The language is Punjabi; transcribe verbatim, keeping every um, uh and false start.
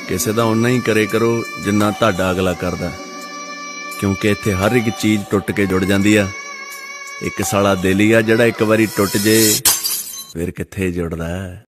ਕਿਸੇ ਦਾ ਉਨਾ ਹੀ ਕਰੇ ਕਰੋ ਜਿੰਨਾ ਤੁਹਾਡਾ ਅਗਲਾ ਕਰਦਾ, ਕਿਉਂਕਿ ਇੱਥੇ ਹਰ ਇੱਕ ਚੀਜ਼ ਟੁੱਟ ਕੇ ਜੁੜ ਜਾਂਦੀ ਆ। ਇੱਕ ਸਾਲਾ ਦਿਲ ਹੀ ਆ ਜਿਹੜਾ ਇੱਕ ਵਾਰੀ ਟੁੱਟ ਜੇ ਫਿਰ ਕਿੱਥੇ ਜੁੜਦਾ।